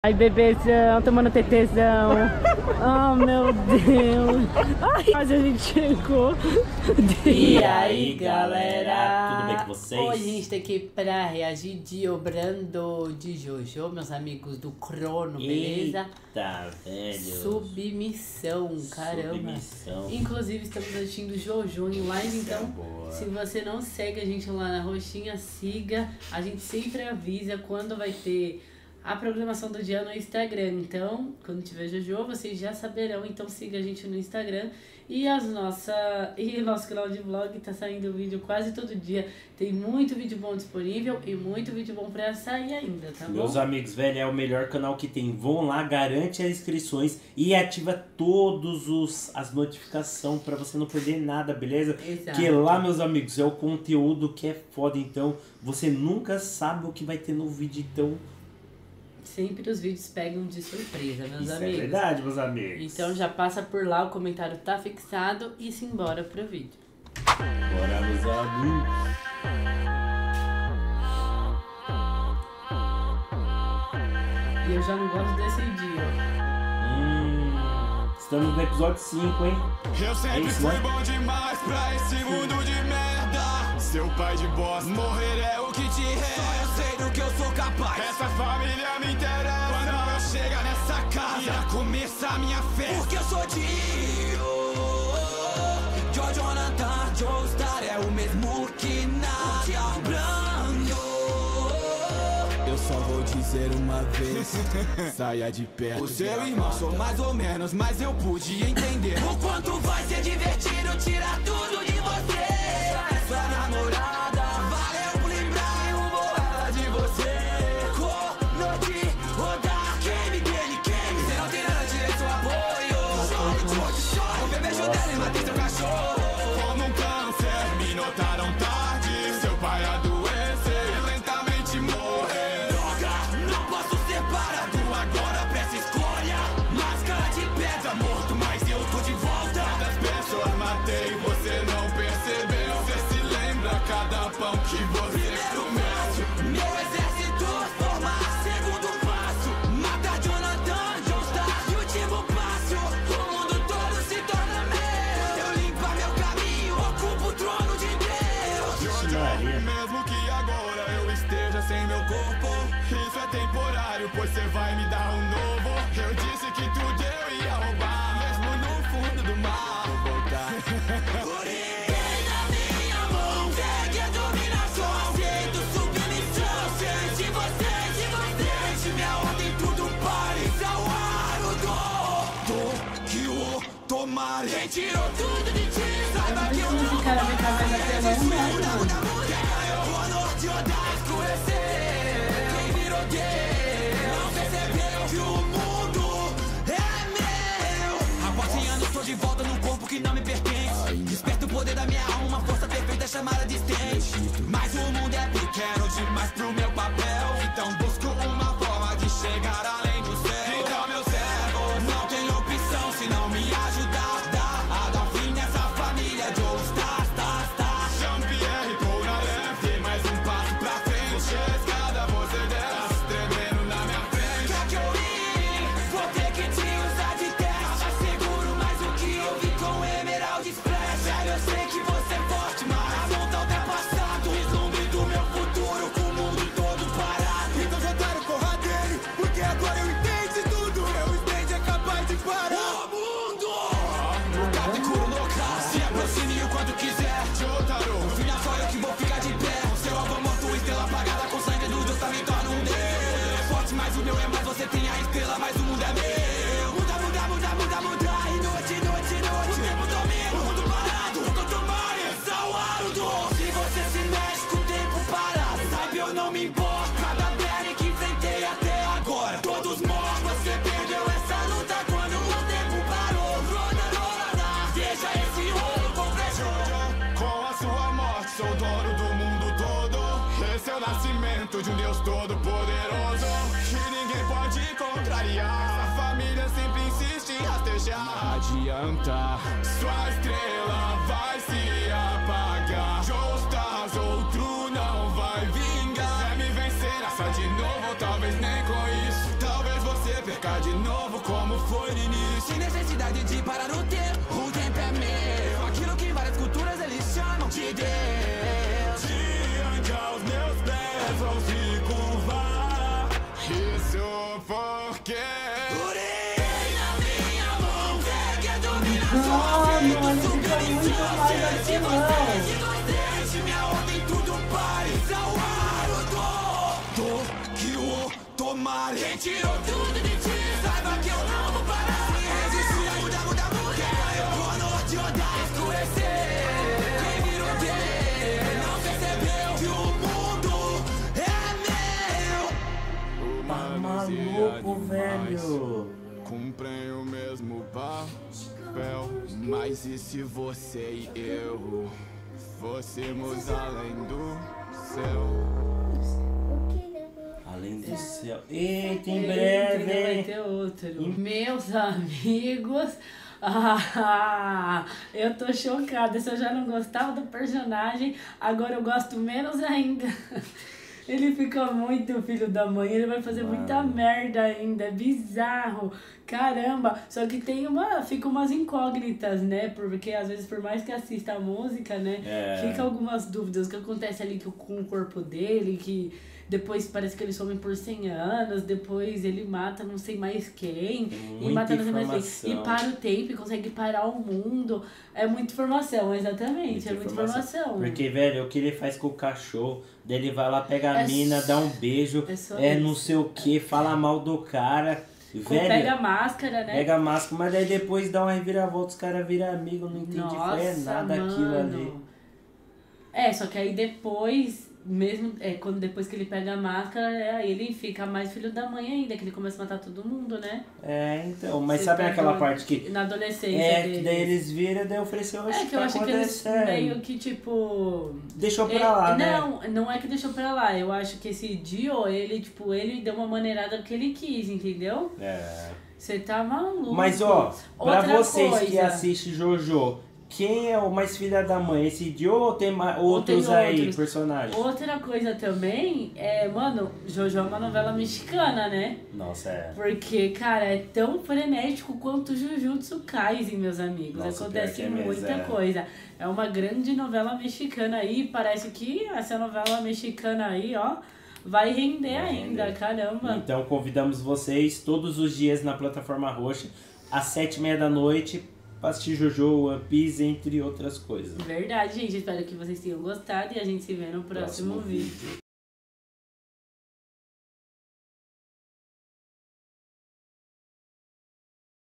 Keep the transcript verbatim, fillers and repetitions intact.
Ai, bebezão, tomando tetezão. Oh, meu Deus. Ai, mas a gente chegou. E aí, galera? Tudo bem com vocês? Hoje a gente tá aqui pra reagir de Obrando de Jojo, meus amigos do Crono, beleza? Eita, velho. Submissão, caramba. Submissão. Inclusive, estamos assistindo Jojo em live, então boa. Se você não segue a gente lá na roxinha, siga. A gente sempre avisa quando vai ter a programação do dia no Instagram. Então, quando tiver Jojo, vocês já saberão. Então, siga a gente no Instagram. E as nossa e o nosso canal de vlog tá saindo vídeo quase todo dia. Tem muito vídeo bom disponível e muito vídeo bom pra sair ainda, tá bom? Meus amigos, velho, é o melhor canal que tem. Vão lá, garante as inscrições e ativa todos os as notificações pra você não perder nada, beleza? Exato. Que lá, meus amigos, é o conteúdo que é foda. Então, você nunca sabe o que vai ter no vídeo, então... Sempre os vídeos pegam de surpresa, meus Isso amigos. É verdade, meus amigos. Então já passa por lá, o comentário tá fixado e simbora pro vídeo. Bora, meus amigos. E eu já não gosto desse dia. Hum, estamos no episódio cinco, hein? Eu sempre é isso, fui né? bom demais pra esse mundo de merda. Seu pai de bosta, morrer é o que te resta. Só eu sei do que eu sou capaz. Essa família me interessa. Quando eu chegar nessa casa, irá começar a minha festa. Porque eu sou Dio. Joe Jonathan Joestar é o mesmo que nada Brando. Eu só vou dizer uma vez, saia de perto. O seu irmão sou mais ou menos, mas eu pude entender o quanto vai ser divertido tirar tudo de você. Sua namorada, valeu por lembrar, eu vou ela de você. Noite, rodar, queime, queime, queime. Você não tem nada, tirei seu apoio. Chore, chore, chore. O bebê dela e matei seu cachorro. Como um câncer, me notaram tarde. Seu pai adoeceu e lentamente morreu. Droga, não posso ser parado agora pra essa escolha. Máscara de pedra, morto, mas eu tô de volta. Quantas pessoas matei, você não percebeu. Você se lembra cada pão que você comeu. Meu exército formar, segundo passo. Mata Jonathan Joestar e último passo. O mundo todo se torna meu. Eu limpo meu caminho, ocupo o trono de Deus. Maria. Mesmo que agora eu esteja sem meu corpo, isso é temporário, pois você vai me dar um novo. Eu disse que tudo eu ia roubar, mesmo no fundo do mar. Vou voltar. Tem na minha mão, segue a dominação. Aceito submissão, sente você, de você. Sente minha ordem, tudo pare. Tokyo, tomare. Quem tirou tudo de ti, saiba que eu não Esse cara vem cá mais até não muda, muda, o norte odeia escurecer. Quem virou Deus não percebeu que o mundo é meu. Após cem anos tô de volta num corpo que não me pertence. Desperta o poder da minha alma, uma força perfeita chamada de Stance. Mas o mundo é pequeno demais pro meu papel. Então busco uma forma de chegar além do céu. Então meu servo não tem opção se não me ajudar. Dá a dar fim nessa família Joestar, tá, tá. Jean-Pierre, Polnareff, tem mais um passo pra frente. Puxei a escada, você dela, se tremendo na minha frente. Quer que eu ir? Vou ter que te usar de teste. É seguro mais o que eu vi com Emerald Splash. Velho, eu sei que você é forte, mas a mão tá ultrapassado. Vislumbre do meu futuro com o mundo todo parado. Então já tá no porra dele, porque agora eu entendo tudo. Meu stand é capaz de parar o mundo. O Capicuro local, se aproxime o quanto quiser. Jotaro, no final só eu que vou ficar de pé. Seu avô morto, estrela apagada com sangue do Deus, também torna um Deus. É forte, mas o meu é mais. Você tem a estrela, mas o mundo é meu. Muda, muda, muda, muda, muda. E noite, noite, noite. O tempo domina, o mundo parado. Nunca tomare, Sauardo. Se você se mexe com o tempo parado, sabe, eu não me importo. Cada berry que enfrentei até agora, todos mortos. Você perdeu essa luta quando o tempo parou. Roda, roda, deixa esse rolo completo. Com a sua morte, sou dono do mundo todo. Esse é o nascimento de um Deus todo poderoso que ninguém pode contrariar. A família sempre insiste em rastejar. Adianta, sua estrela vai se apagar. Joestar, outro não vai vingar. Quer me vencer, essa de novo, talvez nem com isso. Talvez você marcar de novo como foi no início. Sem necessidade de parar o tempo, o tempo é meu. Aquilo que várias culturas eles chamam de Deus. Diante aos meus pés vão se curvar. Isso porque urei na minha mão. Vê que a dominação Ah, mano, fica muito mais vacilão. minha ordem tudo pare. Do, do, que o tomar. Quem tirou tudo de ti, saiba que eu não vou parar. Se resistir, muda, muda, muda. Boa noite, odeio escurecer. Quem virou gay, não percebeu que o mundo é meu. Tá maluco, velho. Cumprem o mesmo papel. Mas e se você e eu fôssemos além do céu? Além do céu. Eita, em Eita, breve, vai hein? ter outro. Meus amigos, ah, eu tô chocada. Se eu já não gostava do personagem, agora eu gosto menos ainda. Ele fica muito filho da mãe, ele vai fazer Mano. muita merda ainda, é bizarro, caramba. Só que tem uma, fica umas incógnitas, né? Porque às vezes, por mais que assista a música, né? É. Fica algumas dúvidas, o que acontece ali com o corpo dele, que depois parece que ele some por cem anos, depois ele mata não sei mais quem, e Muita mata não sei mais quem, e informação. para o tempo, e consegue parar o mundo. É muita informação, exatamente, é muita informação. Porque, velho, o que ele faz com o cachorro, daí ele vai lá, pega a É mina, só- dá um beijo, é só é isso. não sei o que, fala mal do cara. Com- Velho, pega a máscara, né? pega a máscara, mas daí depois dá uma reviravolta, os caras viram amigo, não entendi, foi é nada aquilo ali. É, só que aí depois, mesmo é, quando depois que ele pega a máscara, é, aí ele fica mais filho da mãe ainda, que ele começa a matar todo mundo, né? É, então, mas Você sabe tá aquela doido? parte que... Na adolescência É, deles. que daí eles viram, daí eu falei assim, oxe, É o que eu tá acho que eles acontecendo? meio que, tipo... Deixou pra ele- lá, né? Não, não é que deixou pra lá. Eu acho que esse Dio, ele, tipo, ele deu uma maneirada porque ele quis, entendeu? É. Você tá maluco. Mas ó, pra Outra vocês que coisa. assistem Jojo, quem é o mais filha da mãe? Esse Dio ou tem ma- outros tem aí, outros. personagens? Outra coisa também é, mano, Jojo é uma novela mexicana, né? Nossa, é. Porque, cara, é tão frenético quanto Jujutsu Kaisen, meus amigos. Nossa, Acontece pior que é mesmo, muita é. coisa. É uma grande novela mexicana aí. Parece que essa novela mexicana aí, ó, vai render Vai ainda, render. caramba. Então convidamos vocês todos os dias na plataforma roxa, às sete e meia da noite, pra assistir Jojo, One Piece, entre outras coisas. Verdade, gente. Espero que vocês tenham gostado e a gente se vê no próximo, Próximo vídeo. vídeo.